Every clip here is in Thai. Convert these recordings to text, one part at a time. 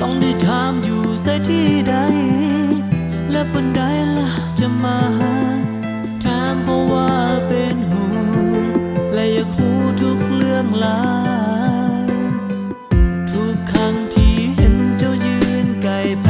ต้องได้ถามอยู่ใส่ที่ใดและปันใดล่ะจะมาหาถามเพราะว่าเป็นห่วงและอยากรู้ทุกเรื่องราวทุกครั้งที่เห็นเจ้ายืนไกลไป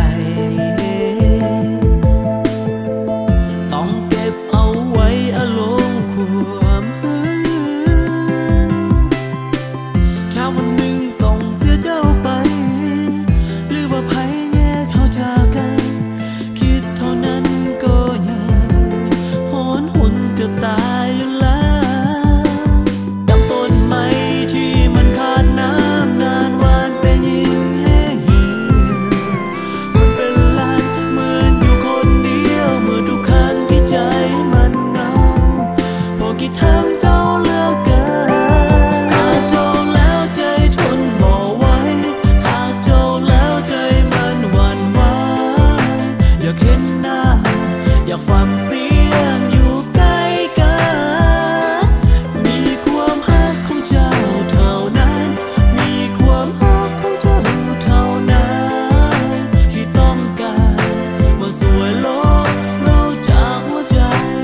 ต้องเก็บเอาไว้อารมณ์ความหึงถ้าวันหนึ่งต้องเสียเจ้าไปหรือว่าภัยแยกเขาจากกันคิดเท่านั้นก็ยังหอนหนจะตายอยู่แล้วดังต้นไม้ที่มันขาดน้ำนานวันเป็นยิ่งแห้งเหี่ยวคนเป็นล้านเหมือนอยู่คนเดียวเมื่อทุกครั้งที่ใจมันเหงาพอกี่ทางเจ้าเลือกเกินขาดเจ้าแล้วใจทนบ่ไหวขาดเจ้าแล้วใจมันหวั่นไหวอยากเห็นหน้าอยากฟังเสียงอยู่ใกล้กันมีความรักของเจ้าเท่านั้นมีความรักของเจ้าเท่านั้นที่ต้องการมาสวยโลกนอกจากหัวใจ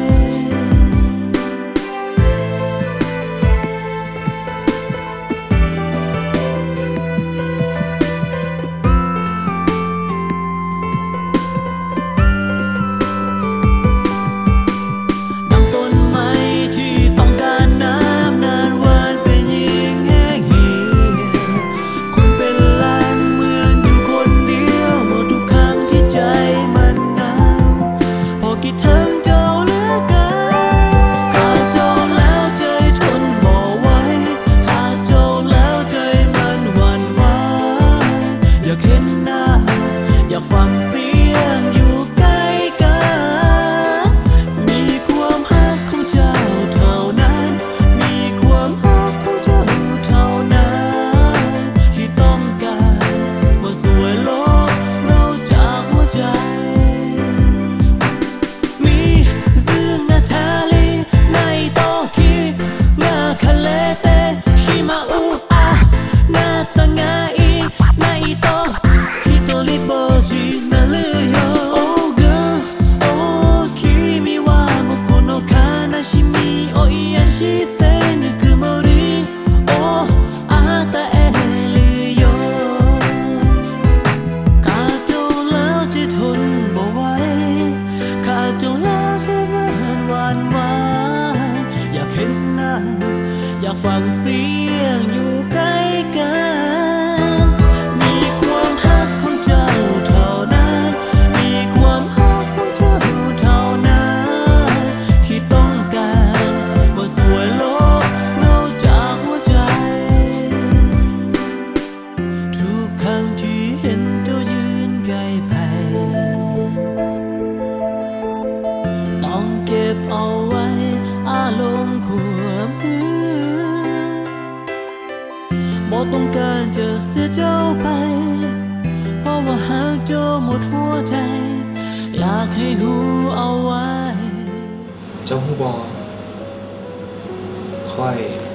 ดังต้นไม้ที่ต้องการน้ำนานวันเป็นยิ่งแห้งเหี่ยวคนเป็นล้านเหมือนอยู่คนเดียวหมดทุกครั้งที่ใจมันเหงาพอคิดถึงเจ้าเหลือเกินขาดเจ้าแล้วใจทนบ่ไหวขาดเจ้าแล้วใจมันหวั่นไหวอยากเห็นหน้าอยากฟังเสียงอยู่ใกล้กันมีความรักของเจ้าเท่านั้นมีความรักของเจ้าเท่านั้นที่ต้องการมาสวยโลกนอกจากหัวใจมีซึนาทาลีในโตคิงาคาเลเตชิมาอุอานาตางาอีนาอิโตฮิโตริโบจินาลือโย Oh girl Oh kimi wa moko no kanashimi o iyashite nukumori Oh ata eri yo ขาดเจ้าแล้วจะทนบ่ไหวขาดเจ้าแล้วจะมันหวั่นไหวอยากเห็นหน้าอยากฟังเสียงอยู่ใกล้กันมีความรักของเจ้าเท่านั้นมีความรักของเจ้าเท่านั้นที่ต้องการมาสวยโลกนอกจากหัวใจทุกครั้งที่เห็นเจ้ายืนไกลไปต้องเก็บเอาไว้อารมณ์ความหึงบ่ต้องการจะเสียเจ้าไปเพราะว่าหากเจ้าหมดหัวใจอยากให้รู้เอาไว้เจ้าฮู้บ่ค่อย